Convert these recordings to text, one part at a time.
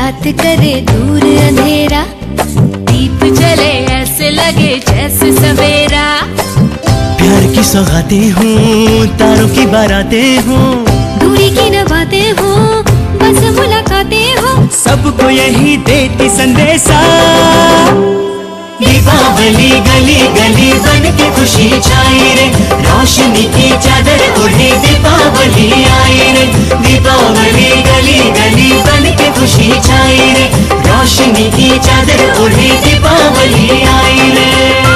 रात करे दूर अंधेरा, दीप जले ऐसे लगे जैसे सवेरा। प्यार की सौगातें हूँ, तारों की बारातें हूँ, दूरी की न बातें हो, बस मुलाकातें हो, सबको यही देती संदेशा। दीपावली गली गली बन के खुशी छाई रे, रोशनी की चादर ओढ़े दीपावली आई रे। दीपावली गली गली बन के खुशी छाई रे, रोशनी की चादर ओढ़े दीपावली आई रे।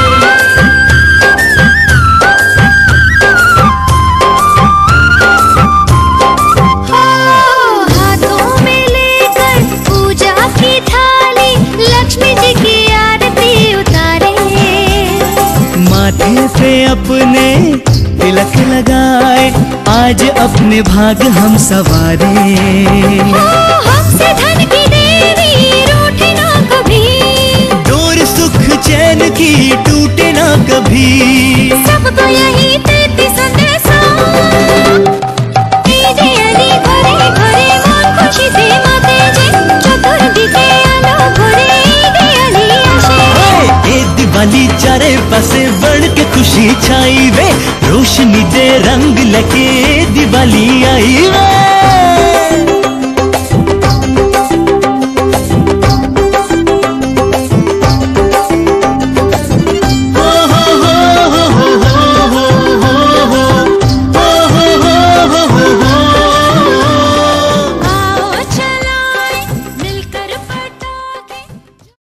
माथे पे अपने तिलक लगाए, आज अपने भाग हम सवारे। हमसे धन की देवी रूठे ना कभी, डोर सुख चैन की टूटे ना कभी, सबको यही देती संदेशा। घरे घरे मन खुशी से माते जे, चतुर्दिके आलो भरे दियाली आशे। ए दिवाली चारे पासे बढ़ के खुशी छाई वे, रोशनी दे रंग लगे दिवाली आई वे।